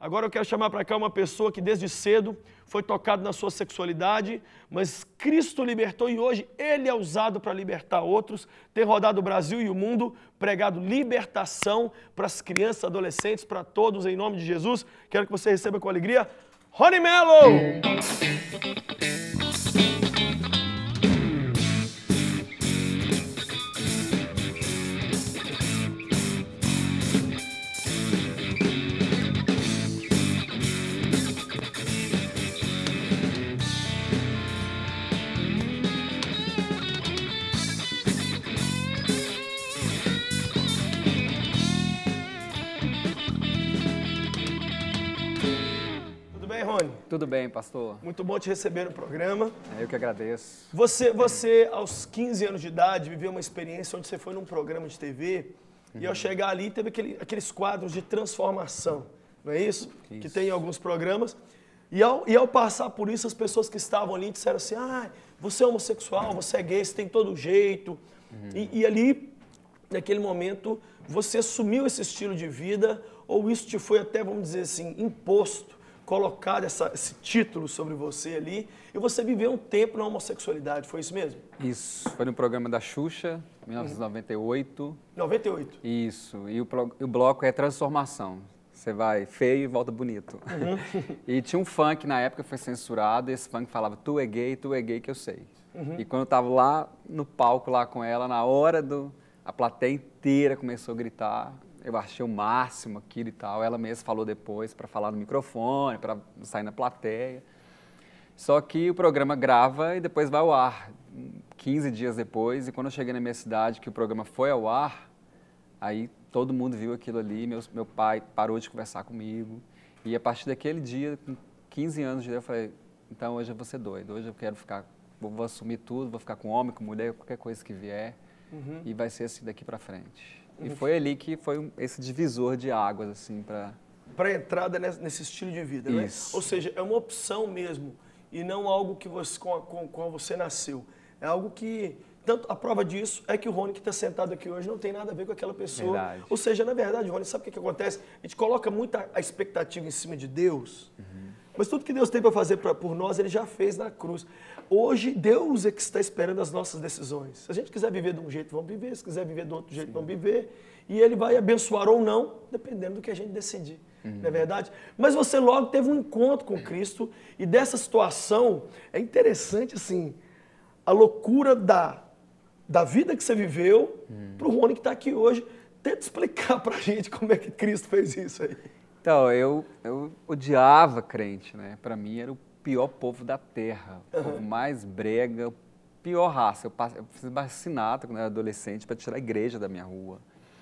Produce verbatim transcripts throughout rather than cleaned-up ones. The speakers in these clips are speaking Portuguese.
Agora eu quero chamar para cá uma pessoa que desde cedo foi tocado na sua sexualidade, mas Cristo libertou e hoje Ele é usado para libertar outros. Tem rodado o Brasil e o mundo, pregado libertação para as crianças, adolescentes, para todos, em nome de Jesus. Quero que você receba com alegria Rony Mello! Tudo bem, pastor? Muito bom te receber no programa. Eu que agradeço. Você, você, aos quinze anos de idade, viveu uma experiência onde você foi num programa de T V uhum. e ao chegar ali teve aquele, aqueles quadros de transformação, não é isso? isso? Que tem em alguns programas. E ao, e ao passar por isso, as pessoas que estavam ali disseram assim, ah, você é homossexual, você é gay, você tem todo jeito. Uhum. E, e ali, naquele momento, você assumiu esse estilo de vida ou isso te foi até, vamos dizer assim, imposto? Colocar essa, esse título sobre você ali, e você viveu um tempo na homossexualidade, foi isso mesmo? Isso, foi no programa da Xuxa, mil novecentos e noventa e oito. noventa e oito? Isso, e o, o bloco é transformação. Você vai feio e volta bonito. Uhum. E tinha um funk na época, foi censurado, e esse funk falava, tu é gay, tu é gay que eu sei. Uhum. E quando eu tava lá no palco lá com ela, na hora do... a plateia inteira começou a gritar, eu achei o máximo aquilo e tal. Ela mesma falou depois para falar no microfone, para sair na plateia. Só que o programa grava e depois vai ao ar, quinze dias depois. E quando eu cheguei na minha cidade, que o programa foi ao ar, aí todo mundo viu aquilo ali. Meu, meu pai parou de conversar comigo. E a partir daquele dia, com quinze anos de idade, eu falei, então hoje eu vou ser doido. Hoje eu quero ficar, vou, vou assumir tudo, vou ficar com homem, com mulher, qualquer coisa que vier. Uhum. E vai ser assim daqui para frente. E foi ali que foi um, esse divisor de águas, assim, para... Para a entrada nesse estilo de vida, né? Ou seja, é uma opção mesmo, e não algo que você, com a com, com você nasceu. É algo que... Tanto a prova disso é que o Rony que está sentado aqui hoje não tem nada a ver com aquela pessoa. Verdade. Ou seja, na verdade, Rony, sabe o que, que acontece? A gente coloca muita a expectativa em cima de Deus, uhum. mas tudo que Deus tem para fazer pra, por nós, Ele já fez na cruz. Hoje, Deus é que está esperando as nossas decisões. Se a gente quiser viver de um jeito, vamos viver. Se quiser viver do outro jeito, Sim. vamos viver. E Ele vai abençoar ou não, dependendo do que a gente decidir. Uhum. Não é verdade? Mas você logo teve um encontro com Cristo. E dessa situação, é interessante, assim, a loucura da, da vida que você viveu uhum. para o Rony que está aqui hoje. Tenta explicar para a gente como é que Cristo fez isso aí. Então, eu, eu odiava crente, né? Para mim era o pior povo da terra, o uhum. povo mais brega, pior raça. Eu, passe, eu fiz vacinato quando eu era adolescente para tirar a igreja da minha rua.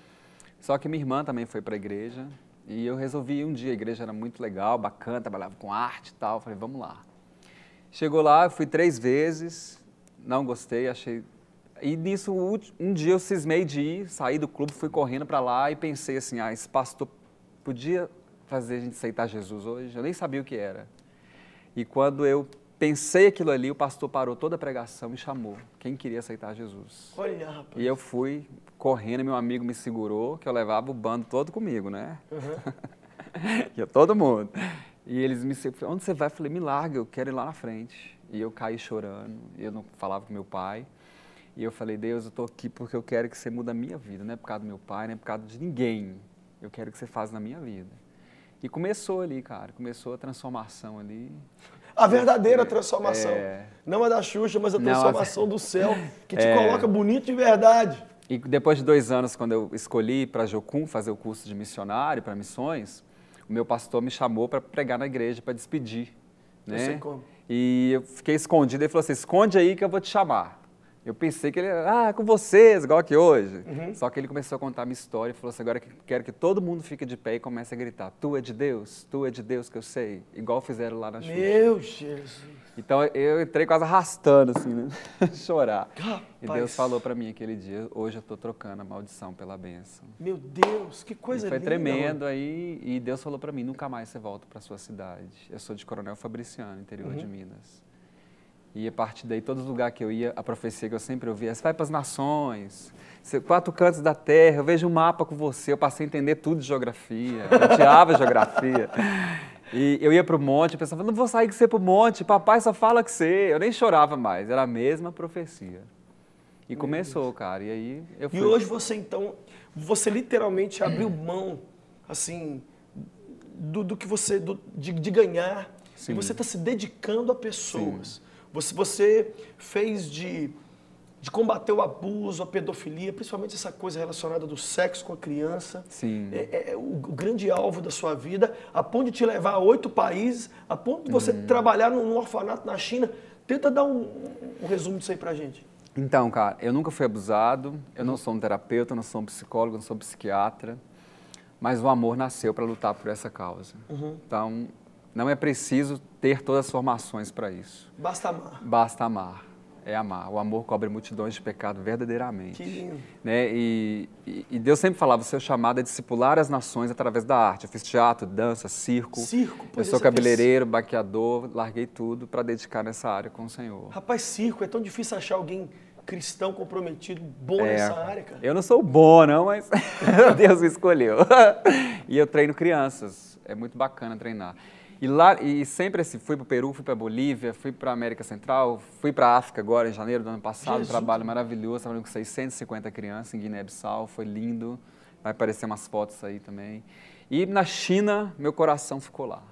Só que minha irmã também foi para a igreja e eu resolvi ir um dia, a igreja era muito legal, bacana, trabalhava com arte e tal, falei, vamos lá. Chegou lá, eu fui três vezes, não gostei, achei... E nisso, um dia eu cismei de ir, saí do clube, fui correndo para lá e pensei assim, ah, esse pastor podia fazer a gente aceitar Jesus hoje? Eu nem sabia o que era. E quando eu pensei aquilo ali, o pastor parou toda a pregação e me chamou. Quem queria aceitar Jesus? Olha, rapaz. E eu fui correndo, meu amigo me segurou, que eu levava o bando todo comigo, né? Uhum. Ia todo mundo. E eles me seguraram, onde você vai? Eu falei, me larga, eu quero ir lá na frente. E eu caí chorando, e eu não falava com meu pai. E eu falei, Deus, eu estou aqui porque eu quero que você mude a minha vida, não é por causa do meu pai, não é por causa de ninguém. Eu quero que você faça na minha vida. E começou ali, cara, começou a transformação ali. A verdadeira transformação. É... Não a da Xuxa, mas a transformação não, a... do céu, que te é... coloca bonito de verdade. E depois de dois anos, quando eu escolhi para Jocum fazer o curso de missionário, para missões, o meu pastor me chamou para pregar na igreja, para despedir. Né? Eu sei como. E eu fiquei escondido, ele falou assim, esconde aí que eu vou te chamar. Eu pensei que ele, ah, com vocês, igual aqui hoje. Uhum. Só que ele começou a contar a minha história e falou assim, agora que quero que todo mundo fique de pé e comece a gritar, tu é de Deus, tu é de Deus que eu sei, igual fizeram lá na Xuxa. Meu Jesus! Então eu entrei quase arrastando, assim, né? Chorar. Rapaz. E Deus falou para mim aquele dia, hoje eu estou trocando a maldição pela bênção. Meu Deus, que coisa linda! Foi tremendo aí, e Deus falou para mim, nunca mais você volta para sua cidade. Eu sou de Coronel Fabriciano, interior uhum. de Minas. E a partir daí, todo lugar que eu ia, a profecia que eu sempre ouvia, você vai para as nações, você, quatro cantos da terra, eu vejo um mapa com você, eu passei a entender tudo de geografia, eu odiava geografia. E eu ia para o monte, eu pensava, não vou sair com você para o monte, papai só fala com você. Eu nem chorava mais, era a mesma profecia. E começou, cara, e aí eu fui. E hoje você, então, você literalmente abriu mão, assim, do, do que você, do, de, de ganhar, Sim. e você está se dedicando a pessoas. Sim. Você, você fez de, de combater o abuso, a pedofilia, principalmente essa coisa relacionada do sexo com a criança. Sim. É, é o, o grande alvo da sua vida, a ponto de te levar a oito países, a ponto de você hum. trabalhar num, num orfanato na China. Tenta dar um, um resumo disso aí pra gente. Então, cara, eu nunca fui abusado, eu não sou um terapeuta, não sou um psicólogo, não sou um psiquiatra, mas o amor nasceu para lutar por essa causa. Uhum. Então, não é preciso ter todas as formações para isso. Basta amar. Basta amar. É amar. O amor cobre multidões de pecado verdadeiramente. Que lindo. Né? E, e, e Deus sempre falava, o seu chamado é discipular as nações através da arte. Eu fiz teatro, dança, circo. Circo. Eu sou cabeleireiro, fez... baqueador, larguei tudo para dedicar nessa área com o Senhor. Rapaz, circo, é tão difícil achar alguém cristão comprometido, bom é, nessa área, cara. Eu não sou bom, não, mas Deus me escolheu. E eu treino crianças. É muito bacana treinar. E, lá, e sempre assim, fui para o Peru, fui para a Bolívia, fui para a América Central, fui para a África agora, em janeiro do ano passado, Jesus. Um trabalho maravilhoso, trabalhando com seiscentas e cinquenta crianças em Guiné-Bissau, foi lindo, vai aparecer umas fotos aí também. E na China, meu coração ficou lá.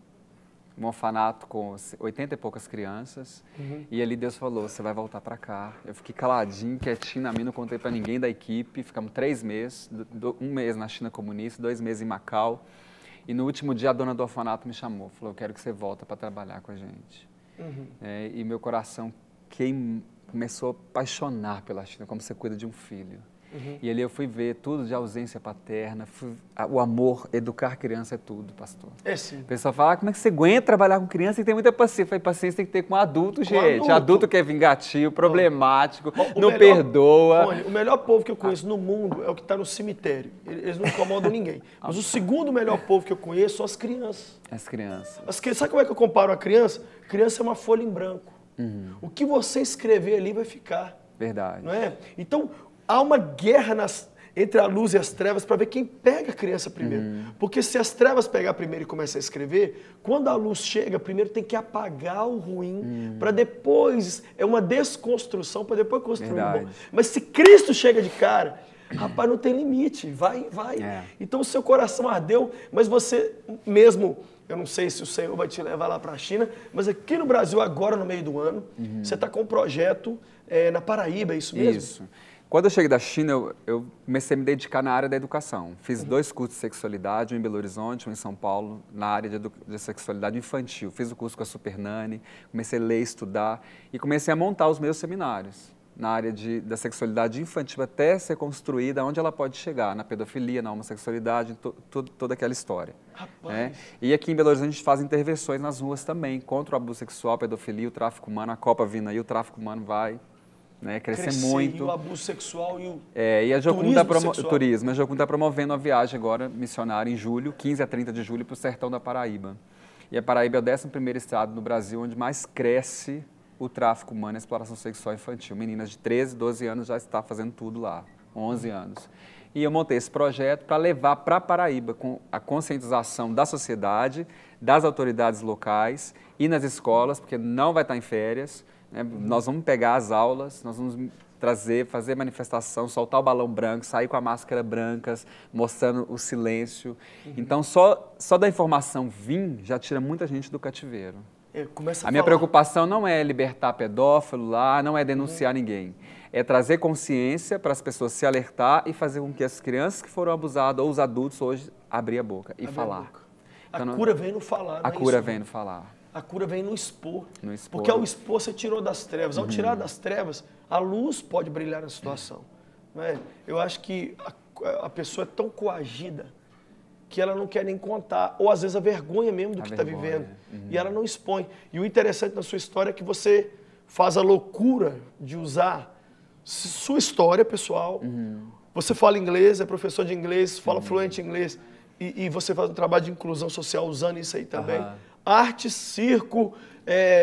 Um orfanato com oitenta e poucas crianças, uhum. e ali Deus falou, você vai voltar para cá. Eu fiquei caladinho, quietinho na minha, não contei para ninguém da equipe, ficamos três meses, um mês na China comunista, dois meses em Macau. E no último dia a dona do orfanato me chamou, falou, eu quero que você volte para trabalhar com a gente. Uhum. É, e meu coração queim, começou a apaixonar pela China, como você cuida de um filho. Uhum. E ali eu fui ver tudo de ausência paterna, fui, a, o amor, educar criança é tudo, pastor. É sim. O pessoal fala, ah, como é que você aguenta trabalhar com criança e tem muita paciência? Eu falei, paciência tem que ter com adulto, com gente. Adulto. adulto que é vingativo, problemático, o não melhor, perdoa. Rony, o melhor povo que eu conheço ah. no mundo é o que está no cemitério. Eles não incomodam ninguém. Mas o segundo melhor povo que eu conheço são as crianças. As crianças. As, sabe como é que eu comparo a criança? Criança é uma folha em branco. Uhum. O que você escrever ali vai ficar. Verdade. Não é? Então, há uma guerra nas, entre a luz e as trevas para ver quem pega a criança primeiro. Uhum. Porque se as trevas pegar primeiro e começar a escrever, quando a luz chega, primeiro tem que apagar o ruim, uhum. para depois, é uma desconstrução para depois construir o bom. Mas se Cristo chega de cara, rapaz, não tem limite, vai, vai. É. Então o seu coração ardeu, mas você mesmo, eu não sei se o Senhor vai te levar lá para a China, mas aqui no Brasil, agora no meio do ano, uhum. você está com um projeto é, na Paraíba, é isso mesmo? Isso. Quando eu cheguei da China, eu, eu comecei a me dedicar na área da educação. Fiz uhum. dois cursos de sexualidade, um em Belo Horizonte, um em São Paulo, na área de, de sexualidade infantil. Fiz o curso com a Super Nani, comecei a ler, estudar e comecei a montar os meus seminários na área de, da sexualidade infantil até ser construída, onde ela pode chegar, na pedofilia, na homossexualidade, to, to, toda aquela história. Né? E aqui em Belo Horizonte a gente faz intervenções nas ruas também, contra o abuso sexual, a pedofilia, o tráfico humano, a Copa vindo aí, o tráfico humano vai... Né, crescer, crescer muito. E o abuso sexual e o é, e a Jocum tá promo sexual. turismo. A Jocum está promovendo uma viagem agora, missionária, em julho, quinze a trinta de julho, para o sertão da Paraíba. E a Paraíba é o décimo primeiro estado no Brasil onde mais cresce o tráfico humano e a exploração sexual infantil. Meninas de treze, doze anos já estão fazendo tudo lá, onze anos. E eu montei esse projeto para levar para a Paraíba com a conscientização da sociedade, das autoridades locais e nas escolas, porque não vai estar em férias. Né? Uhum. Nós vamos pegar as aulas, nós vamos trazer, fazer manifestação, soltar o balão branco, sair com a máscara branca, mostrando o silêncio. Uhum. Então, só, só da informação vir já tira muita gente do cativeiro. É, começa a a minha falar. preocupação não é libertar pedófilo lá, não é denunciar uhum. ninguém. É trazer consciência para as pessoas se alertar e fazer com que as crianças que foram abusadas ou os adultos hoje abrir a boca e abrir falar. A, boca. a então, cura vem no falar. A não é cura isso, vem no falar. A cura vem no expor. No expor. Porque ao expor você tirou das trevas. Ao uhum. tirar das trevas, a luz pode brilhar na situação. Não é? Eu acho que a, a pessoa é tão coagida que ela não quer nem contar. Ou às vezes a vergonha mesmo do a que está vivendo. Uhum. E ela não expõe. E o interessante na sua história é que você faz a loucura de usar sua história pessoal. Uhum. Você fala inglês, é professor de inglês, fala uhum. fluente em inglês. E, e você faz um trabalho de inclusão social usando isso aí também. Uhum. Arte, circo, é,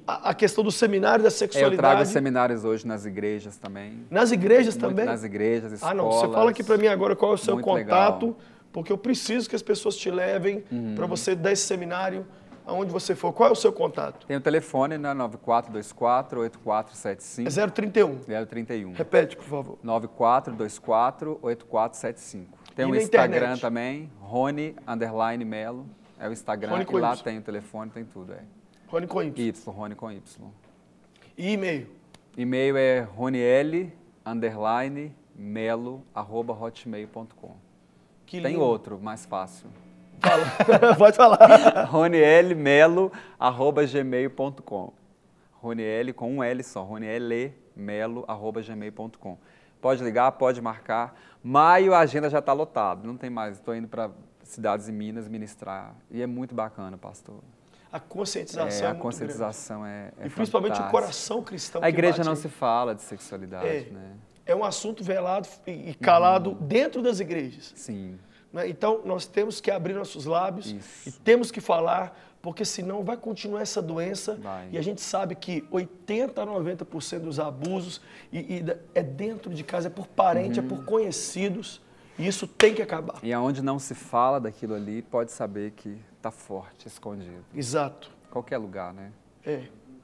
a, a questão do seminário da sexualidade. Eu trago seminários hoje nas igrejas também. Nas igrejas Muito também? Nas igrejas, escolas. Ah, não. Você fala aqui para mim agora qual é o seu contato, legal. Porque eu preciso que as pessoas te levem uhum. para você dar esse seminário aonde você for. Qual é o seu contato? Tem o telefone, né? nove quatro dois quatro, oito quatro sete cinco. É zero trinta e um. zero trinta e um. Repete, por favor. nove quatro dois quatro, oito quatro sete cinco. Tem o um Instagram internet? Também, Rony, underline Melo. É o Instagram, Rony e lá y. Tem o telefone, tem tudo. É. Rony com Y. Y, Rony com Y. E e-mail? E-mail é roniel, underline, melo, arroba hotmail ponto com. Que tem lindo. Outro, mais fácil. Fala. Pode falar. roniel melo, arroba gmail ponto com. Roniel com um L só, roniel melo, arroba gmail ponto com. Pode ligar, pode marcar. Maio a agenda já está lotada, não tem mais. Estou indo para cidades em Minas ministrar. E é muito bacana, pastor. A conscientização é, é a muito conscientização grande. é, é E principalmente fantástico. O coração cristão. A igreja bate, não se fala de sexualidade, é, né? É um assunto velado e calado uhum. dentro das igrejas. Sim. Né? Então, nós temos que abrir nossos lábios Isso. e temos que falar, porque senão vai continuar essa doença. Vai. E a gente sabe que oitenta a noventa por cento dos abusos e, e é dentro de casa, é por parente, uhum. é por conhecidos. E isso tem que acabar. E aonde não se fala daquilo ali, pode saber que está forte, escondido. Exato. Qualquer lugar, né? É.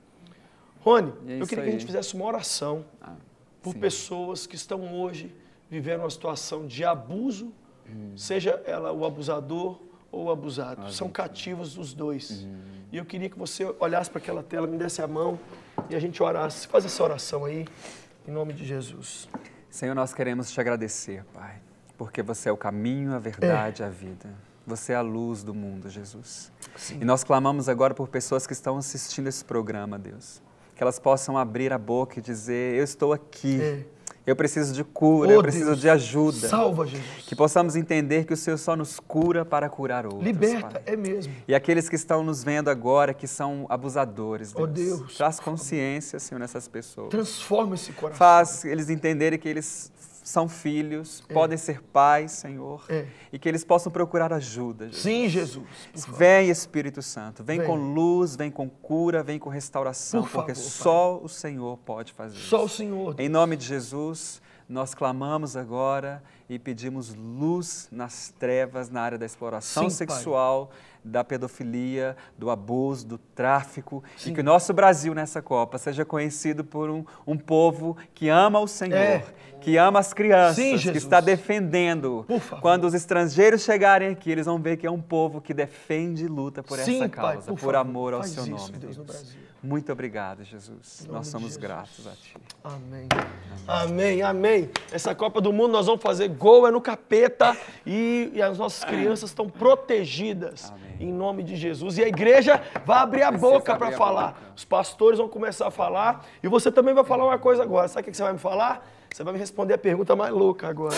Rony, é eu queria aí. que a gente fizesse uma oração ah, por sim. pessoas que estão hoje vivendo uma situação de abuso, hum. seja ela o abusador ou o abusado. Ah, São gente. cativos os dois. Hum. E eu queria que você olhasse para aquela tela, me desse a mão e a gente orasse. Faz essa oração aí, em nome de Jesus. Senhor, nós queremos te agradecer, Pai, porque você é o caminho, a verdade e é. a vida. Você é a luz do mundo, Jesus. Sim. E nós clamamos agora por pessoas que estão assistindo esse programa, Deus. Que elas possam abrir a boca e dizer, eu estou aqui, é. eu preciso de cura, oh, eu preciso Deus. de ajuda. Salva, Jesus. Que possamos entender que o Senhor só nos cura para curar outros, Liberta, Pai. é mesmo. E aqueles que estão nos vendo agora, que são abusadores, Deus. Oh, Deus. Traz consciência, Senhor, nessas pessoas. Transforma esse coração. Faz eles entenderem que eles são filhos, é. podem ser pais, Senhor, é. e que eles possam procurar ajuda. Jesus. Sim, Jesus. Vem, Espírito Santo, vem, vem com luz, vem com cura, vem com restauração, Por porque favor, só Pai. o Senhor pode fazer isso. Só o Senhor. Em nome de Jesus, nós clamamos agora e pedimos luz nas trevas, na área da exploração Sim, sexual, Pai. da pedofilia, do abuso, do tráfico, Sim. e que o nosso Brasil nessa Copa seja conhecido por um, um povo que ama o Senhor, é. que ama as crianças, Sim, que está defendendo. Quando os estrangeiros chegarem aqui, eles vão ver que é um povo que defende e luta por Sim, essa Pai, causa, por, por amor ao Faz seu isso, nome, Deus, Deus. no Brasil. Muito obrigado, Jesus. Nós somos gratos a Ti. Amém. Amém, amém. Essa Copa do Mundo nós vamos fazer gol, é no capeta e, e as nossas crianças estão protegidas. Amém. Em nome de Jesus. E a igreja vai abrir a Precisa boca para falar. Boca. Os pastores vão começar a falar e você também vai falar uma coisa agora. Sabe o que você vai me falar? Você vai me responder a pergunta mais louca agora.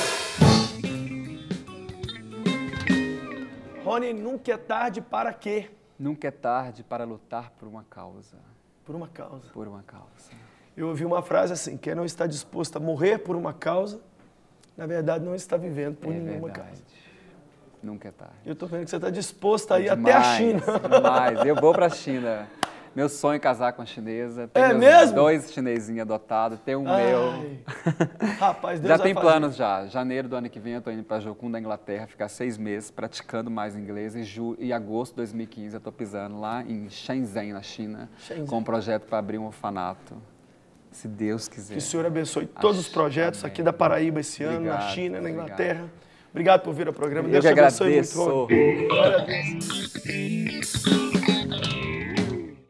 Rony, nunca é tarde para quê? Nunca é tarde para lutar por uma causa. Por uma causa. Por uma causa. Eu ouvi uma frase assim, quem não está disposto a morrer por uma causa, na verdade não está vivendo por é nenhuma verdade. causa. Nunca é tarde. Eu estou vendo que você está disposto a ir demais, até a China. Demais, eu vou para a China. Meu sonho é casar com a chinesa. Tem é meus mesmo? dois chinesinhos adotados, tem um Ai. meu. Rapaz, Deus já vai tem fazer. planos já. Janeiro do ano que vem eu estou indo para Jocum da Inglaterra, ficar seis meses praticando mais inglês. E, ju... e agosto de dois mil e quinze eu estou pisando lá em Shenzhen, na China, Shenzhen. com um projeto para abrir um orfanato. Se Deus quiser. Que o Senhor abençoe todos os projetos Amém. aqui da Paraíba esse ano, obrigado, na China, na Inglaterra. Obrigado, obrigado por vir ao programa. Eu Deus que te abençoe agradeço. muito. Glória a Deus.